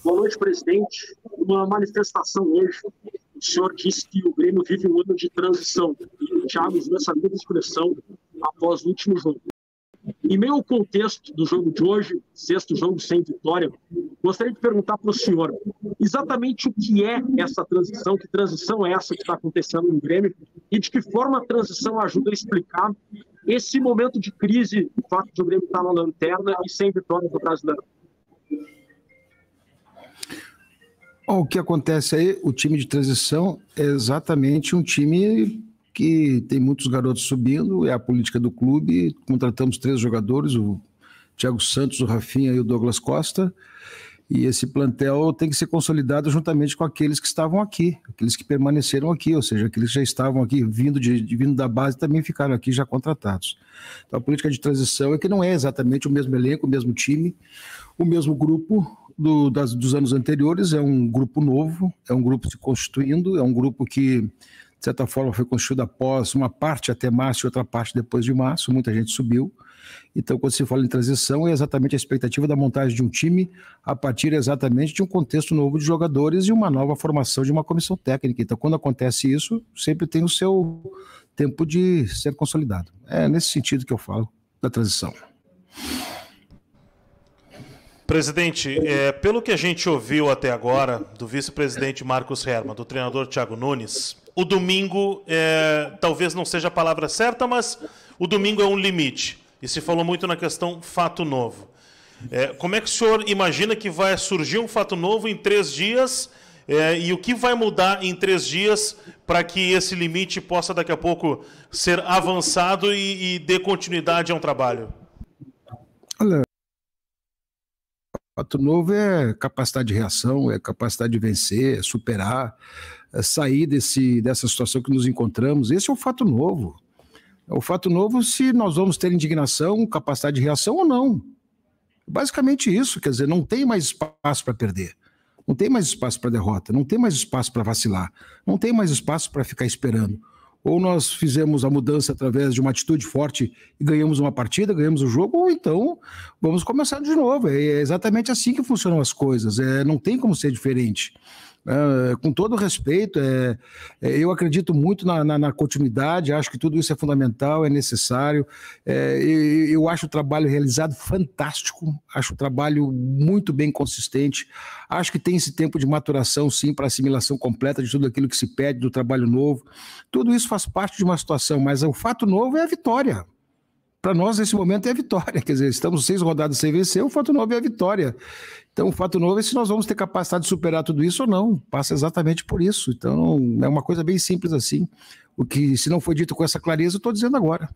Boa noite, presidente. Uma manifestação hoje. O senhor disse que o Grêmio vive um ano de transição. E o Thiago usou essa mesma expressão após o último jogo. Em meio ao contexto do jogo de hoje, sexto jogo sem vitória, gostaria de perguntar para o senhor exatamente o que é essa transição, que transição é essa que está acontecendo no Grêmio e de que forma a transição ajuda a explicar esse momento de crise, o fato de o Grêmio estar na lanterna e sem vitória do Brasileiro. O que acontece aí, o time de transição é exatamente um time que tem muitos garotos subindo, é a política do clube, contratamos 3 jogadores, o Thiago Santos, o Rafinha e o Douglas Costa, e esse plantel tem que ser consolidado juntamente com aqueles que estavam aqui, aqueles que permaneceram aqui, ou seja, aqueles que já estavam aqui, vindo da base, também ficaram aqui já contratados. Então a política de transição é que não é exatamente o mesmo elenco, o mesmo time, o mesmo grupo dos anos anteriores, é um grupo novo, é um grupo se constituindo, é um grupo que, de certa forma, foi constituído após uma parte até março e outra parte depois de março, muita gente subiu. Então, quando se fala em transição, é exatamente a expectativa da montagem de um time a partir exatamente de um contexto novo de jogadores e uma nova formação de uma comissão técnica. Então, quando acontece isso, sempre tem o seu tempo de ser consolidado. É nesse sentido que eu falo da transição. Presidente, pelo que a gente ouviu até agora do vice-presidente Marcos Herrmann, do treinador Thiago Nunes, o domingo talvez não seja a palavra certa, mas o domingo é um limite. E se falou muito na questão fato novo. Como é que o senhor imagina que vai surgir um fato novo em 3 dias e o que vai mudar em 3 dias para que esse limite possa daqui a pouco ser avançado e dê continuidade a um trabalho? Olha, fato novo é capacidade de reação, é capacidade de vencer, é superar, é sair dessa situação que nos encontramos. Esse é o fato novo. É o fato novo se nós vamos ter indignação, capacidade de reação ou não. Basicamente isso, quer dizer, não tem mais espaço para perder, não tem mais espaço para derrota, não tem mais espaço para vacilar, não tem mais espaço para ficar esperando. Ou nós fizemos a mudança através de uma atitude forte e ganhamos uma partida, ganhamos o jogo, ou então vamos começar de novo. É exatamente assim que funcionam as coisas, não tem como ser diferente. Com todo respeito, eu acredito muito na continuidade, acho que tudo isso é fundamental, é necessário. Eu acho o trabalho realizado fantástico, acho o trabalho muito bem consistente, acho que tem esse tempo de maturação, sim, para assimilação completa de tudo aquilo que se pede, do trabalho novo. Tudo isso faz parte de uma situação, mas o fato novo é a vitória. Para nós, nesse momento, é a vitória. Quer dizer, estamos 6 rodadas sem vencer, o fato novo é a vitória. Então, o fato novo é se nós vamos ter capacidade de superar tudo isso ou não. Passa exatamente por isso. Então, é uma coisa bem simples assim. O que, se não foi dito com essa clareza, eu estou dizendo agora.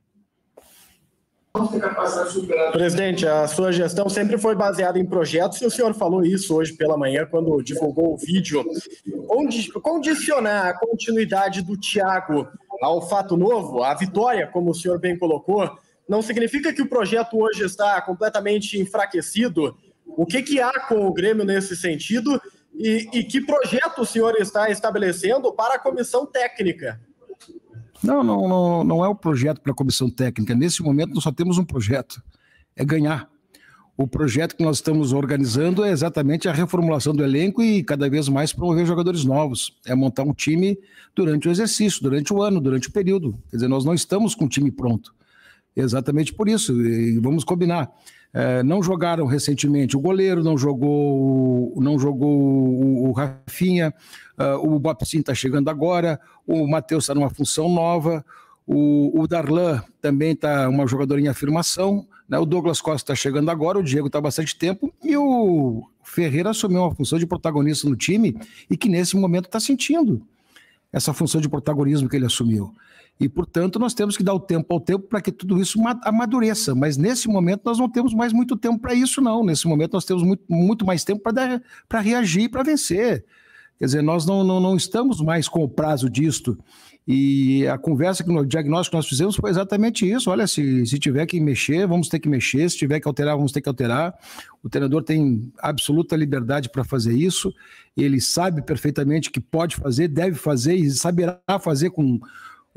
Presidente, a sua gestão sempre foi baseada em projetos e o senhor falou isso hoje pela manhã quando divulgou o vídeo. Condicionar a continuidade do Thiago ao fato novo, à vitória, como o senhor bem colocou, não significa que o projeto hoje está completamente enfraquecido? O que há com o Grêmio nesse sentido e que projeto o senhor está estabelecendo para a comissão técnica? Não é o projeto para a comissão técnica. Nesse momento, nós só temos um projeto, é ganhar. O projeto que nós estamos organizando é exatamente a reformulação do elenco e cada vez mais promover jogadores novos. É montar um time durante o exercício, durante o ano, durante o período. Quer dizer, nós não estamos com o time pronto. Exatamente por isso. E vamos combinar. Não jogaram recentemente o goleiro, não jogou o Rafinha, o Bopsin está chegando agora, o Matheus está numa função nova, o Darlan também está uma jogadora em afirmação, né? O Douglas Costa está chegando agora, o Diego está há bastante tempo, e o Ferreira assumiu uma função de protagonista no time e que nesse momento está sentindo essa função de protagonismo que ele assumiu. E, portanto, nós temos que dar o tempo ao tempo para que tudo isso amadureça. Mas, nesse momento, nós não temos mais muito tempo para isso, não. Nesse momento, nós temos muito mais tempo para reagir e para vencer. Quer dizer, nós não estamos mais com o prazo disto. E a conversa, o diagnóstico que nós fizemos foi exatamente isso. Olha, se tiver que mexer, vamos ter que mexer. Se tiver que alterar, vamos ter que alterar. O treinador tem absoluta liberdade para fazer isso. Ele sabe perfeitamente que pode fazer, deve fazer e saberá fazer com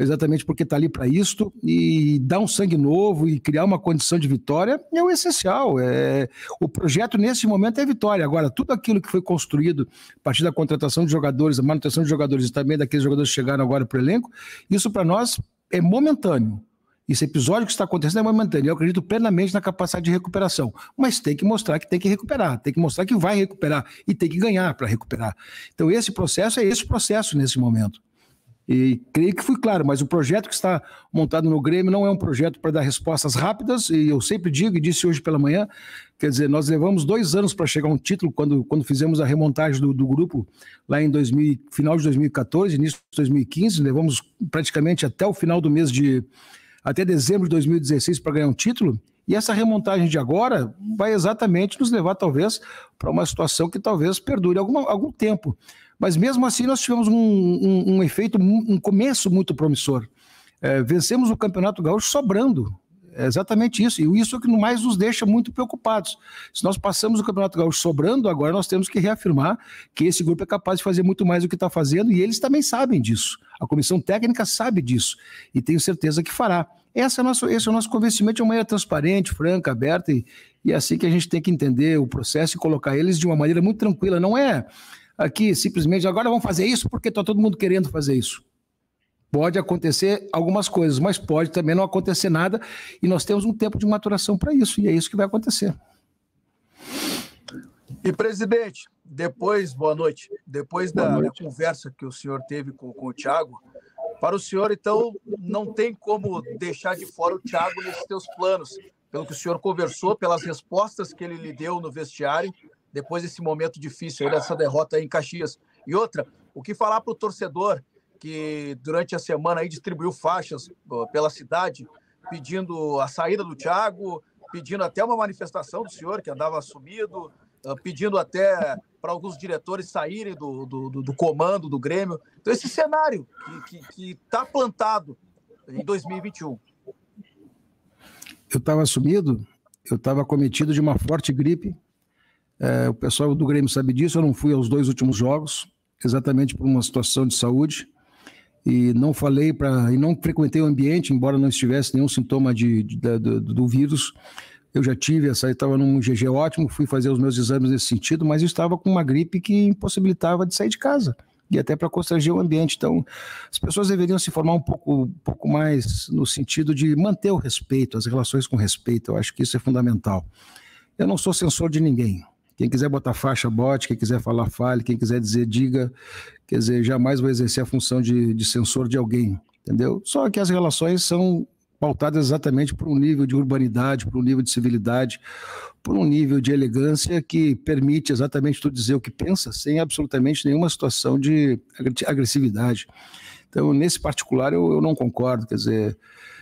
exatamente porque está ali para isto, e dar um sangue novo e criar uma condição de vitória é o essencial. O projeto nesse momento é vitória. Agora, tudo aquilo que foi construído a partir da contratação de jogadores, a manutenção de jogadores e também daqueles jogadores que chegaram agora para o elenco, isso para nós é momentâneo. Esse episódio que está acontecendo é momentâneo. Eu acredito plenamente na capacidade de recuperação, mas tem que mostrar que tem que recuperar, tem que mostrar que vai recuperar e tem que ganhar para recuperar. Então esse processo é esse processo nesse momento. E creio que fui claro, mas o projeto que está montado no Grêmio não é um projeto para dar respostas rápidas, e eu sempre digo, e disse hoje pela manhã, quer dizer, nós levamos 2 anos para chegar a um título quando fizemos a remontagem do grupo lá em final de 2014, início de 2015, levamos praticamente até o final do mês até dezembro de 2016 para ganhar um título, e essa remontagem de agora vai exatamente nos levar, talvez, para uma situação que talvez perdure algum tempo. Mas mesmo assim nós tivemos um efeito, um começo muito promissor. Vencemos o Campeonato Gaúcho sobrando. É exatamente isso. E isso é o que mais nos deixa muito preocupados. Se nós passamos o Campeonato Gaúcho sobrando, agora nós temos que reafirmar que esse grupo é capaz de fazer muito mais do que está fazendo, e eles também sabem disso. A comissão técnica sabe disso e tenho certeza que fará. Esse é o nosso convencimento de uma maneira transparente, franca, aberta, e é assim que a gente tem que entender o processo e colocar eles de uma maneira muito tranquila. Não é aqui simplesmente agora vamos fazer isso porque está todo mundo querendo fazer isso. Pode acontecer algumas coisas, mas pode também não acontecer nada, e nós temos um tempo de maturação para isso, e é isso que vai acontecer. E, presidente, boa noite, depois da conversa que o senhor teve com o Thiago, para o senhor, então, não tem como deixar de fora o Thiago nesses seus planos, pelo que o senhor conversou, pelas respostas que ele lhe deu no vestiário, depois desse momento difícil, dessa derrota aí em Caxias. E outra, o que falar para o torcedor que durante a semana aí distribuiu faixas pela cidade, pedindo a saída do Thiago, pedindo até uma manifestação do senhor, que andava sumido, pedindo até para alguns diretores saírem do comando do Grêmio. Então, esse cenário que está plantado em 2021. Eu estava sumido, eu estava cometido de uma forte gripe. O pessoal do Grêmio sabe disso, eu não fui aos 2 últimos jogos, exatamente por uma situação de saúde. E não e não frequentei o ambiente, embora não estivesse nenhum sintoma do vírus. Eu já tive estava num GG ótimo, fui fazer os meus exames nesse sentido, mas eu estava com uma gripe que impossibilitava de sair de casa, e até para constranger o ambiente. Então, as pessoas deveriam se formar um pouco mais no sentido de manter o respeito, as relações com respeito. Eu acho que isso é fundamental. Eu não sou censor de ninguém. Quem quiser botar faixa, bote. Quem quiser falar, fale. Quem quiser dizer, diga. Quer dizer, jamais vou exercer a função de censor de alguém, entendeu? Só que as relações são pautadas exatamente por um nível de urbanidade, por um nível de civilidade, por um nível de elegância que permite exatamente tu dizer o que pensa, sem absolutamente nenhuma situação de agressividade. Então, nesse particular, eu não concordo, quer dizer...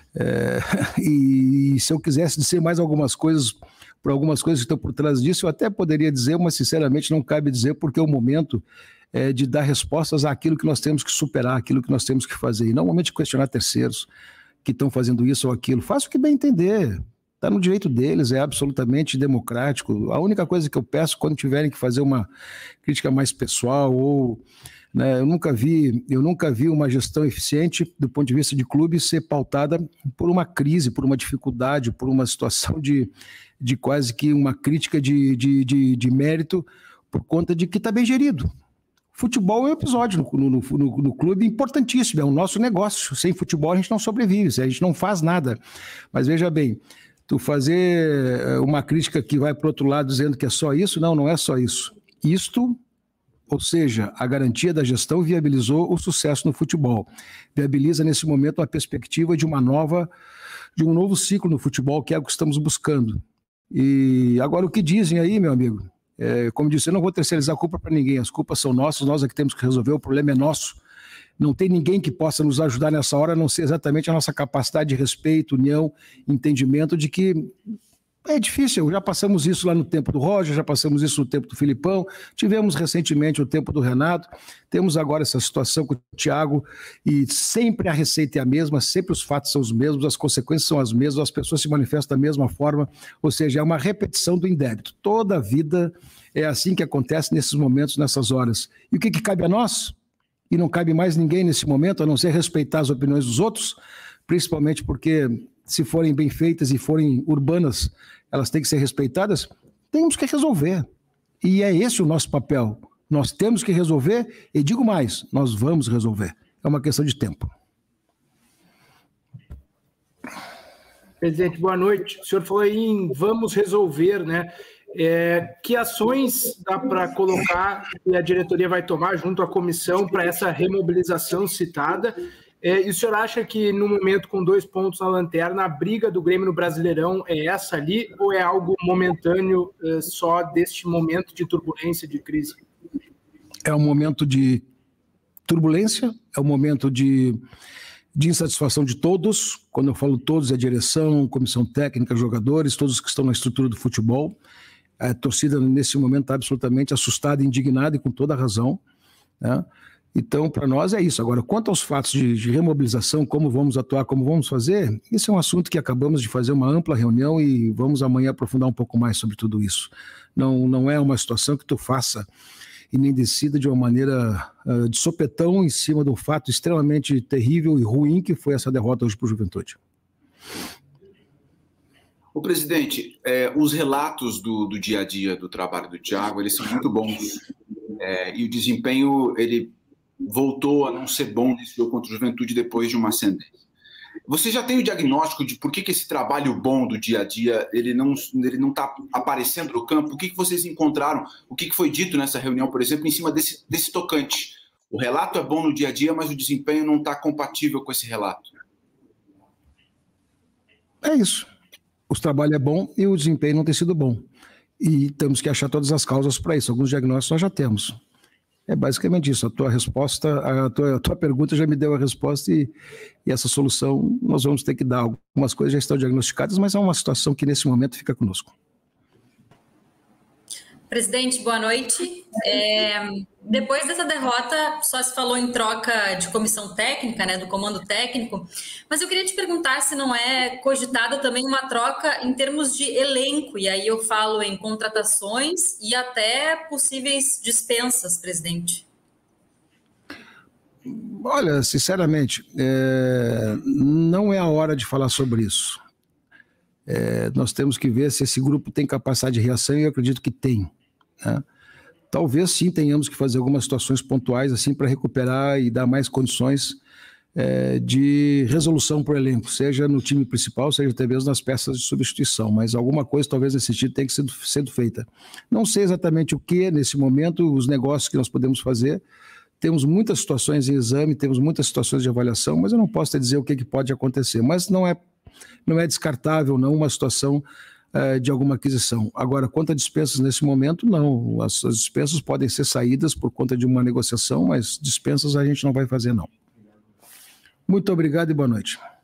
e se eu quisesse dizer mais algumas coisas, por algumas coisas que estão por trás disso, eu até poderia dizer, mas sinceramente não cabe dizer, porque o momento é de dar respostas àquilo que nós temos que superar, aquilo que nós temos que fazer, e não o momento de questionar terceiros que estão fazendo isso ou aquilo. Faça o que bem entender, está no direito deles, é absolutamente democrático. A única coisa que eu peço quando tiverem que fazer uma crítica mais pessoal ou... Eu nunca vi uma gestão eficiente do ponto de vista de clube ser pautada por uma crise, por uma dificuldade, por uma situação de quase que uma crítica de mérito por conta de que está bem gerido. Futebol é um episódio no clube importantíssimo, é o nosso negócio. Sem futebol a gente não sobrevive, a gente não faz nada. Mas veja bem, tu fazer uma crítica que vai para o outro lado dizendo que é só isso, não é só isso. Ou seja, a garantia da gestão viabilizou o sucesso no futebol. Viabiliza, nesse momento, a perspectiva de um novo ciclo no futebol, que é o que estamos buscando. E agora, o que dizem aí, meu amigo? Como disse, eu não vou terceirizar a culpa para ninguém. As culpas são nossas, nós é que temos que resolver, o problema é nosso. Não tem ninguém que possa nos ajudar nessa hora, a não ser exatamente a nossa capacidade de respeito, união, entendimento de que... É difícil, já passamos isso lá no tempo do Roger, já passamos isso no tempo do Filipão, tivemos recentemente o tempo do Renato, temos agora essa situação com o Thiago, e sempre a receita é a mesma, sempre os fatos são os mesmos, as consequências são as mesmas, as pessoas se manifestam da mesma forma, ou seja, é uma repetição do indébito. Toda a vida é assim que acontece nesses momentos, nessas horas. E o que cabe a nós? e não cabe mais ninguém nesse momento, a não ser respeitar as opiniões dos outros, principalmente porque, se forem bem feitas e forem urbanas, elas têm que ser respeitadas, temos que resolver. E é esse o nosso papel. Nós temos que resolver, e digo mais, nós vamos resolver. É uma questão de tempo. Presidente, boa noite. O senhor falou aí em vamos resolver, né? Que ações dá para colocar que a diretoria vai tomar junto à comissão para essa remobilização citada? E o senhor acha que, no momento com 2 pontos na lanterna, a briga do Grêmio no Brasileirão é essa ali, ou é algo momentâneo só deste momento de turbulência, de crise? É um momento de turbulência, é um momento de insatisfação de todos. Quando eu falo todos, é direção, comissão técnica, jogadores, todos que estão na estrutura do futebol. A torcida, nesse momento, está absolutamente assustada, indignada e com toda a razão, né? Então, para nós é isso. Agora, quanto aos fatos de remobilização, como vamos atuar, como vamos fazer, isso é um assunto que acabamos de fazer uma ampla reunião e vamos amanhã aprofundar um pouco mais sobre tudo isso. Não é uma situação que tu faça e nem decida de uma maneira de sopetão em cima de um fato extremamente terrível e ruim que foi essa derrota hoje para o Juventude. O presidente, os relatos do dia a dia do trabalho do Thiago, eles são muito bons, e o desempenho, ele voltou a não ser bom nesse jogo contra o Juventude depois de uma ascendência. Você já tem o diagnóstico de por que esse trabalho bom do dia a dia ele não está aparecendo no campo? O que vocês encontraram? O que foi dito nessa reunião, por exemplo, em cima desse tocante? O relato é bom no dia a dia, mas o desempenho não está compatível com esse relato. É isso. O trabalho é bom e o desempenho não tem sido bom. E temos que achar todas as causas para isso. Alguns diagnósticos nós já temos. É basicamente isso. A tua resposta, a tua pergunta já me deu a resposta e essa solução nós vamos ter que dar. Algumas coisas já estão diagnosticadas, mas é uma situação que nesse momento fica conosco. Presidente, boa noite. Depois dessa derrota, só se falou em troca de comissão técnica, né, do comando técnico, mas eu queria te perguntar se não é cogitada também uma troca em termos de elenco, e aí eu falo em contratações e até possíveis dispensas, presidente. Olha, sinceramente, não é a hora de falar sobre isso. Nós temos que ver se esse grupo tem capacidade de reação, e eu acredito que tem, né? Talvez sim tenhamos que fazer algumas situações pontuais assim para recuperar e dar mais condições de resolução para o elenco, seja no time principal, seja até mesmo nas peças de substituição, mas alguma coisa talvez nesse sentido tenha que ser sendo feita. Não sei exatamente o que nesse momento, os negócios que nós podemos fazer. Temos muitas situações em exame, temos muitas situações de avaliação, mas eu não posso te dizer o que pode acontecer, mas não é descartável não uma situação de alguma aquisição. Agora, quanto a dispensas nesse momento, não. As dispensas podem ser saídas por conta de uma negociação, mas dispensas a gente não vai fazer, não. Muito obrigado e boa noite.